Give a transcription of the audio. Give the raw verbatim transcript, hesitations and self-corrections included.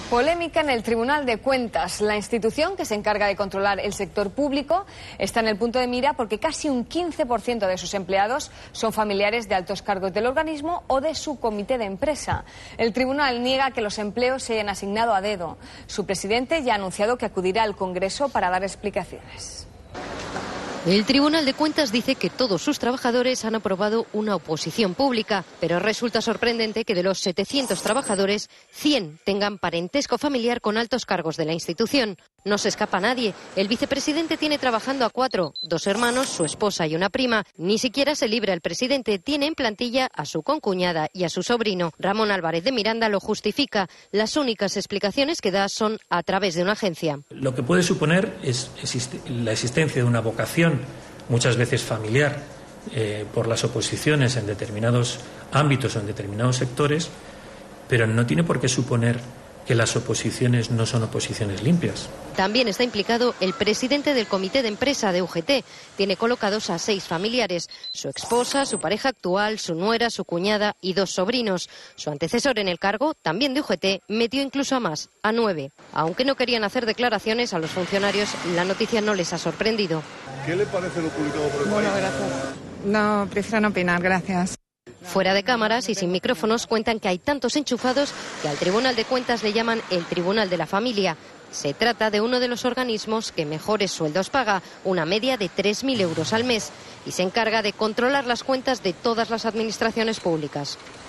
Polémica en el Tribunal de Cuentas. La institución que se encarga de controlar el sector público está en el punto de mira porque casi un quince por ciento de sus empleados son familiares de altos cargos del organismo o de su comité de empresa. El tribunal niega que los empleos se hayan asignado a dedo. Su presidente ya ha anunciado que acudirá al Congreso para dar explicaciones. El Tribunal de Cuentas dice que todos sus trabajadores han aprobado una oposición pública, pero resulta sorprendente que de los setecientos trabajadores, cien tengan parentesco familiar con altos cargos de la institución. No se escapa a nadie. El vicepresidente tiene trabajando a cuatro, dos hermanos, su esposa y una prima. Ni siquiera se libra el presidente. Tiene en plantilla a su concuñada y a su sobrino. Ramón Álvarez de Miranda lo justifica. Las únicas explicaciones que da son a través de una agencia. Lo que puede suponer es existe, la existencia de una vocación, muchas veces familiar, eh, por las oposiciones en determinados ámbitos o en determinados sectores, pero no tiene por qué suponer que las oposiciones no son oposiciones limpias. También está implicado el presidente del comité de empresa de U G T. Tiene colocados a seis familiares: su esposa, su pareja actual, su nuera, su cuñada y dos sobrinos. Su antecesor en el cargo, también de U G T, metió incluso a más, a nueve. Aunque no querían hacer declaraciones a los funcionarios, la noticia no les ha sorprendido. ¿Qué le parece lo publicado por el país? Bueno, gracias. No, prefiero no opinar, gracias. Fuera de cámaras y sin micrófonos cuentan que hay tantos enchufados que al Tribunal de Cuentas le llaman el Tribunal de la Familia. Se trata de uno de los organismos que mejores sueldos paga, una media de tres mil euros al mes, y se encarga de controlar las cuentas de todas las administraciones públicas.